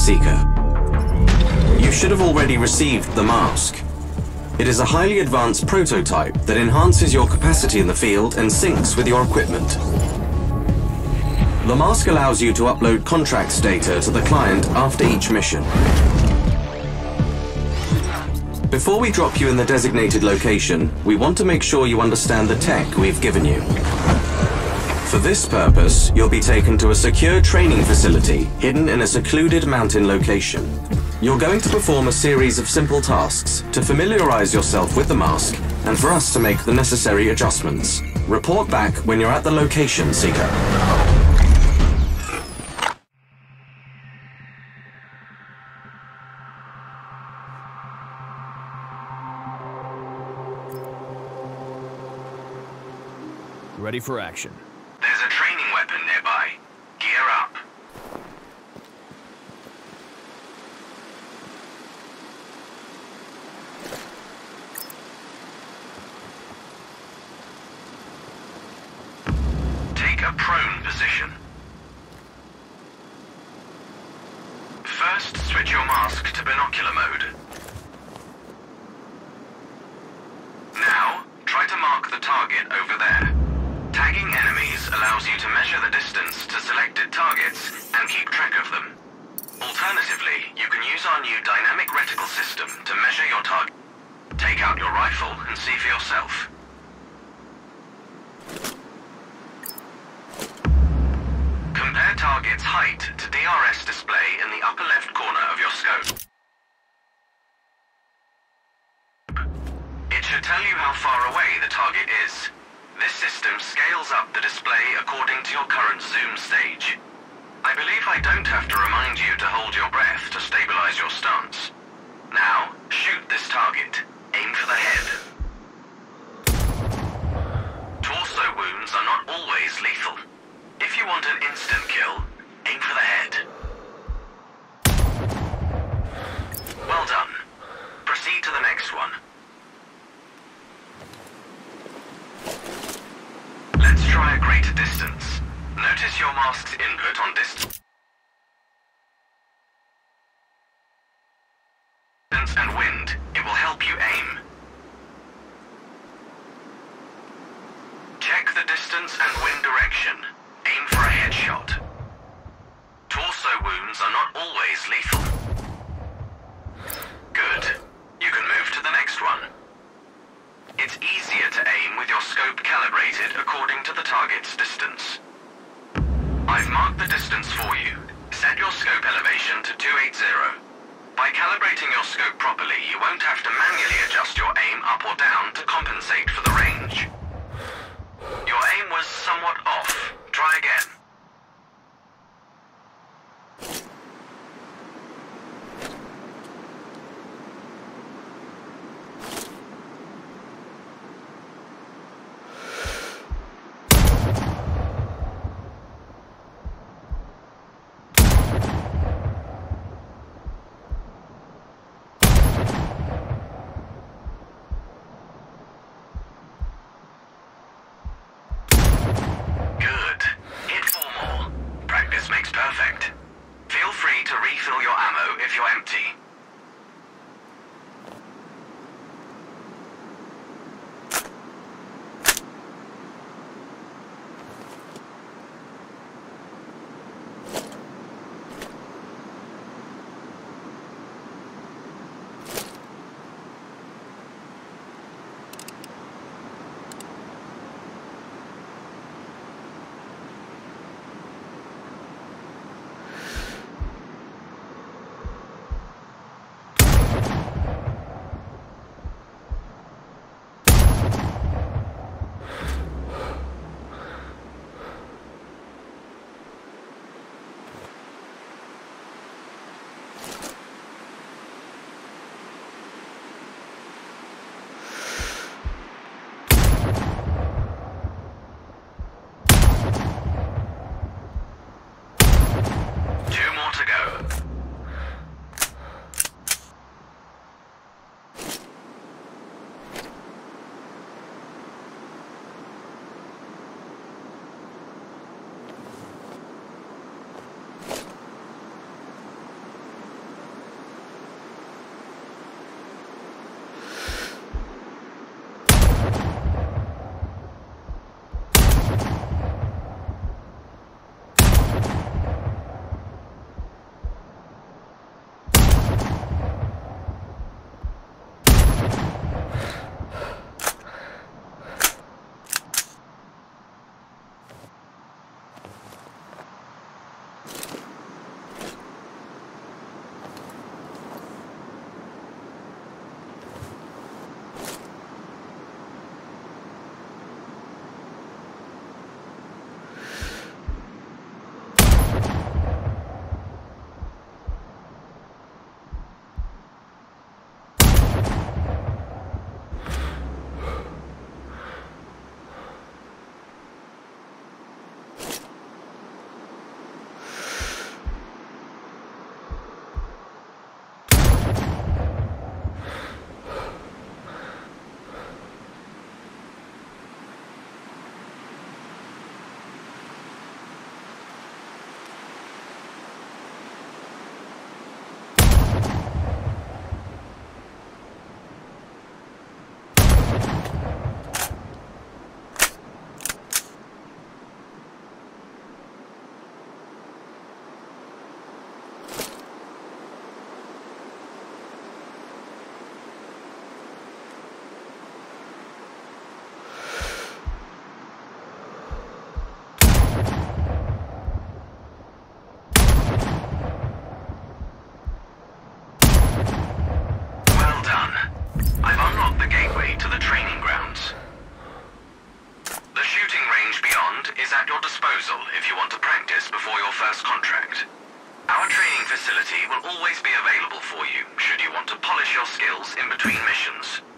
Seeker. You should have already received the mask. It is a highly advanced prototype that enhances your capacity in the field and syncs with your equipment. The mask allows you to upload contracts data to the client after each mission. Before we drop you in the designated location, we want to make sure you understand the tech we've given you. For this purpose, you'll be taken to a secure training facility hidden in a secluded mountain location. You're going to perform a series of simple tasks to familiarize yourself with the mask and for us to make the necessary adjustments. Report back when you're at the location, Seeker. Ready for action. There's a training weapon nearby. Gear up. Take a prone position. First, switch your mask to binocular mode. Now, try to mark the target over there. Tagging enemies allows you to measure the distance to selected targets and keep track of them. Alternatively, you can use our new dynamic reticle system to measure your target. Take out your rifle and see for yourself. Compare target's height to DRS display in the upper left corner of your scope. It should tell you how far away the target is. This system scales up the display according to your current zoom stage. I believe I don't have to remind you to hold your breath to stabilize your stance. Now, shoot this target. Aim for the head. Torso wounds are not always lethal. If you want an instant kill, aim for the head. Well done. Proceed to the next one. Let's try a greater distance. Notice your mask's input on distance and wind. It will help you aim. Check the distance and wind direction. Aim for a headshot. Torso wounds are not always lethal. Good. You can move to the next one. It's easier to aim with your scope calibrated according to the target's distance. I've marked the distance for you. Set your scope elevation to 280. By calibrating your scope properly, you won't have to manually adjust your aim up or down to compensate for the range. Your aim was somewhat off. Try again. If you're empty. disposal if you want to practice before your first contract. Our training facility will always be available for you should you want to polish your skills in between missions.